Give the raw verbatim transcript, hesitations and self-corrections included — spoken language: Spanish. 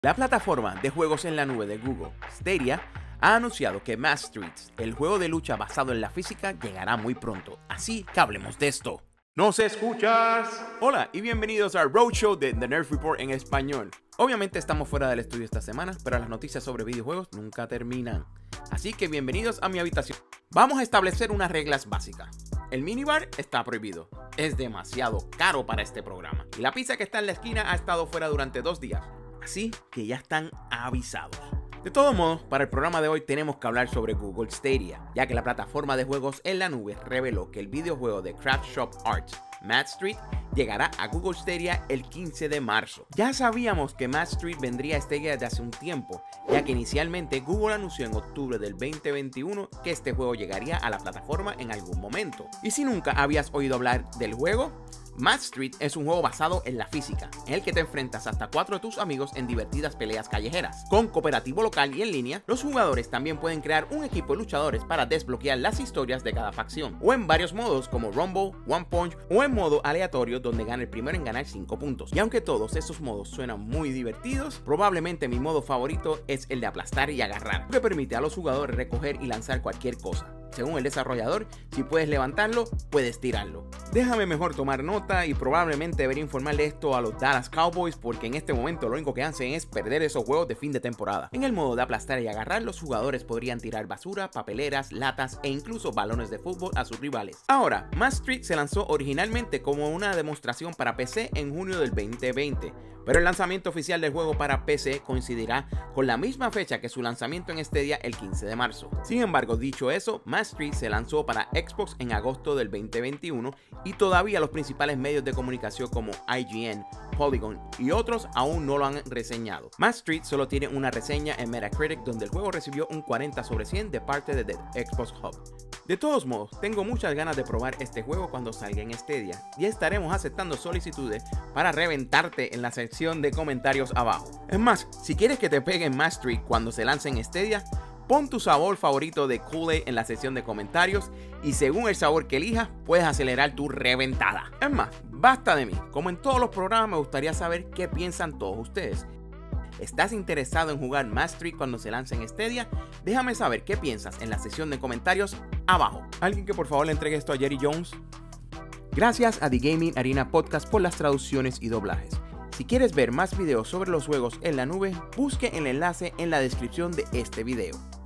La plataforma de juegos en la nube de Google, Stadia, ha anunciado que Match Streets, el juego de lucha basado en la física, llegará muy pronto. Así que hablemos de esto. ¿Nos escuchas? Hola y bienvenidos al Roadshow de The Nerf Report en español. Obviamente estamos fuera del estudio esta semana, pero las noticias sobre videojuegos nunca terminan. Así que bienvenidos a mi habitación. Vamos a establecer unas reglas básicas. El minibar está prohibido. Es demasiado caro para este programa. Y la pizza que está en la esquina ha estado fuera durante dos días. Así que ya están avisados. De todos modos, para el programa de hoy tenemos que hablar sobre Google Stadia, ya que la plataforma de juegos en la nube reveló que el videojuego de Craft Shop Arts, Match Street, llegará a Google Stadia el quince de marzo. Ya sabíamos que Match Street vendría a Stadia desde hace un tiempo, ya que inicialmente Google anunció en octubre del veinte veintiuno que este juego llegaría a la plataforma en algún momento. Y si nunca habías oído hablar del juego, Match Street es un juego basado en la física, en el que te enfrentas hasta cuatro de tus amigos en divertidas peleas callejeras. Con cooperativo local y en línea, los jugadores también pueden crear un equipo de luchadores para desbloquear las historias de cada facción, o en varios modos como Rumble, One Punch o en modo aleatorio donde gana el primero en ganar cinco puntos. Y aunque todos esos modos suenan muy divertidos, probablemente mi modo favorito es el de aplastar y agarrar, que permite a los jugadores recoger y lanzar cualquier cosa. Según el desarrollador, si puedes levantarlo, puedes tirarlo. Déjame mejor tomar nota y probablemente debería informarle esto a los Dallas Cowboys, porque en este momento lo único que hacen es perder esos juegos de fin de temporada. En el modo de aplastar y agarrar, los jugadores podrían tirar basura, papeleras, latas e incluso balones de fútbol a sus rivales. Ahora, Match Street se lanzó originalmente como una demostración para P C en junio del veinte veinte, pero el lanzamiento oficial del juego para P C coincidirá con la misma fecha que su lanzamiento en Stadia el quince de marzo. Sin embargo, dicho eso, Match Street se lanzó para Xbox en agosto del veinte veintiuno y todavía los principales medios de comunicación como I G N, Polygon y otros aún no lo han reseñado. Match Street solo tiene una reseña en Metacritic donde el juego recibió un cuarenta sobre cien de parte de The Xbox Hub. De todos modos, tengo muchas ganas de probar este juego cuando salga en Stadia y estaremos aceptando solicitudes para reventarte en la sección de comentarios abajo. Es más, si quieres que te peguen Match Street cuando se lance en Stadia, pon tu sabor favorito de Kool-Aid en la sección de comentarios y según el sabor que elijas, puedes acelerar tu reventada. Es más, basta de mí. Como en todos los programas, me gustaría saber qué piensan todos ustedes. ¿Estás interesado en jugar Match Street cuando se lance en Stadia? Déjame saber qué piensas en la sección de comentarios abajo. ¿Alguien que por favor le entregue esto a Jerry Jones? Gracias a The Gaming Arena Podcast por las traducciones y doblajes. Si quieres ver más videos sobre los juegos en la nube, busque el enlace en la descripción de este video.